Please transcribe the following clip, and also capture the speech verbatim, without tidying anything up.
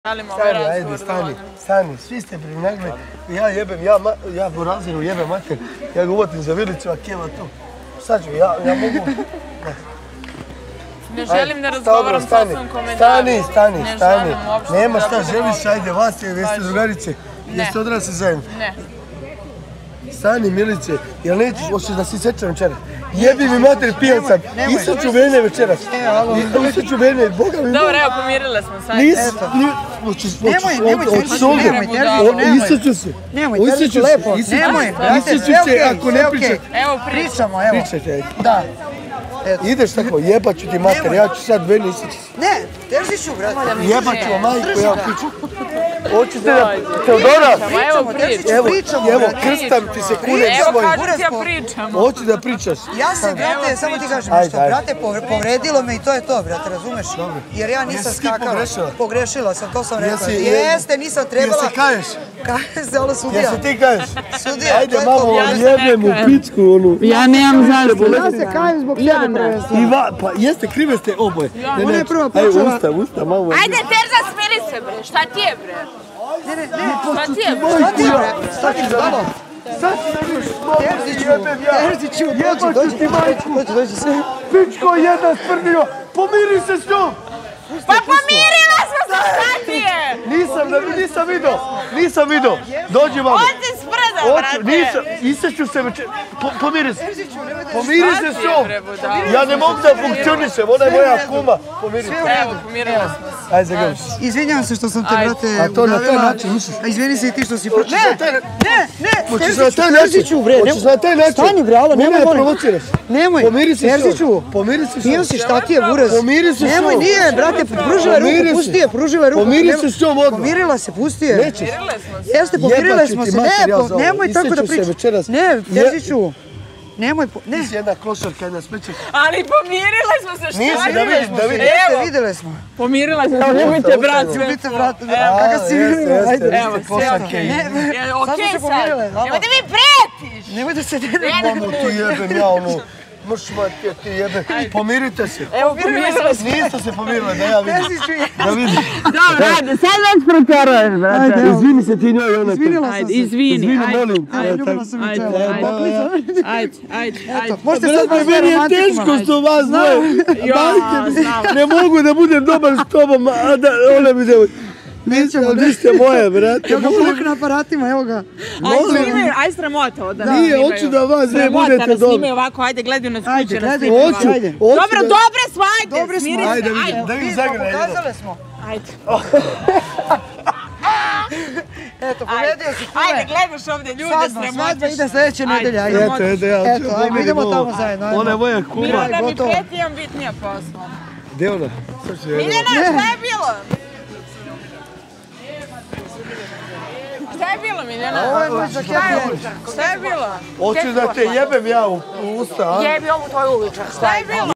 Stani, ajde, stani, stani, svi ste prinagli, ja jebem, ja, ja po razinu jebem mater, ja ga uvatim za vilicu, a kjeva tu. Sad ću, ja, ja mogu... Ne želim da razgovaram sa osam komentarom. Stani, stani, stani, nema šta želiš, ajde, vas je, jeste drugarice, jeste odrasli zajedno. Ne. Stani, Milice, jel nećeš, hoćeš da si sečem večeras? Jebi mi mater, pijan sam, isaću vene večeras. Isaću vene, Boga mi... Dobro, evo, pomirile smo sad. Nis, nemoj, nemoj, nemoj, nemoj, isaću se. Nemoj, terziću lepo, nemoj, brate, sve okej, ako ne pričate. Evo, pričamo, evo. Pričajte, ajde. Da. Ideš tako, jebat ću ti mater, ja ću sad vene isaću se. Ne, terziću, brate. Jebat ću vam majku, ja pričam. Hoćete da... Teodora! Evo, Evo, pričamo, evo, krstam ti se kunem svojim. Evo, kažu ti ja pričamo. Hoću da pričaš. Ja se, brate, samo ti kažem nešto, brate, povredilo me i to je to, brate, razumeš? Jer ja nisam skakala. Pogrešila sam, to sam rekla. Jeste, nisam trebala... Jel se kaješ? Kaje se, ono sudija. Jel se ti kaješ? Sudija, ajde, mamo, jebem u pičku, onu. Ja nemam zašto. Ja se kajem zbog tebe prvenstveno. Iva, pa jeste, krive ste oboje. Ona je prva počela... Ajde, usta, usta, mamo. Ajde, Terza, smiri se, bre, šta ti je, bre? Ne, ne, ne, šta ti je, bre? Šta ti je, bre? Šta ti je, bre? Sad ti nemaš malo, Terziću, jebem ja. Terziću, dođi, dođi, dođi, dođi se. Pičko jedna sprdio, pomiri se s njom. Pa pomirila smo se, šta ti je? Nisam, nisam vidio, nisam vidio. Dođi, mamo. On se sprda, brate. Nisam, isaću se večer, pomiri se. Pomiri se s njom. Ja ne mogu da funkcionišem, ona je moja kuma. Pomiri se. Evo, pomirila smo se. Ajde, zagreš. Izvinjavam se što sam te, brate, A to na taj način, misliš? A izvini se i ti što si... Ne, ne, ne, hoćeš na taj način. Terziću, bre, hoćeš na taj način. Stani, bre, alo, nemoj, molim. Provociraš. Nemoj, pomiri se Terziću. Pomiri se s njom. Pijan si, šta ti je, buraz? Pomiri se s njom. Nemoj, nije, brate, pruživaj ruku, pusti je, pruživaj ruku. Pomiri se s njom odmah. Pomirila se, pusti je. Nećeš. Jeste, pomirile smo se, ne, nemoj tako da pričaš. Ne, Terziću. Nemoj, ne. Ti si jedna klošarka, jedna smeća. Ali pomirile smo se, što Nisi, da vidim, da vidim. Evo, vidjeli smo. Pomirila smo se, nemojte brat sve. Nemojte brat, kakav si vidimo, ajde. Evo, klošarke. Okej sad, nemojte mi pretiš. Nemoj da se ne... Mamo, ti jebem ja onu. Mrš matija, ti jebem. Pomirite se. Evo, pomirila se. Niste se pomirili, da ja vidim. Da vidim. Dobro, ajde, sad već proteruješ, brate. Izvini se ti njoj, ona. Izvinila sam se. Izvini, Izvini, molim. Ljubila sam i čelo. Ajde, ajde, ajde. Možete sad baš meni je teško što vas dvoje. Ne mogu da budem dobar s tobom, a da ona mi zove. Nećemo, ne. Niste moje, brate. Evo ga pluk na aparatima, evo ga. Ajde, snimaju, ajde sramota ovo da snimaju. Nije, hoću da vas ne budete Sramota da dobro. snimaju ovako, ajde, gledaju nas kuće. Ajde, Hoću, ajde. Dobro, dobre smo, ajde, smiri se. Ajde, vidim, da vidim zagraj. Pokazale smo. Ajde. Eto, povedio si kume. Ajde, gledaš ovdje ljude, sramotiš. Svadba ide sljedeće nedelje, ajde. Eto, eto, ja. Eto, ajmo, idemo tamo zajedno, ajmo. Ona je moja kuma. Miljana mi preti, imam bitnija posla. Gdje ona? Miljana, šta je bilo? Šta je bilo, Miljana? Ovo je moj žaket. Šta je bilo? Hoću da te jebem ja u usta, a? Jebi ovu tvoju uličar. Šta je bilo?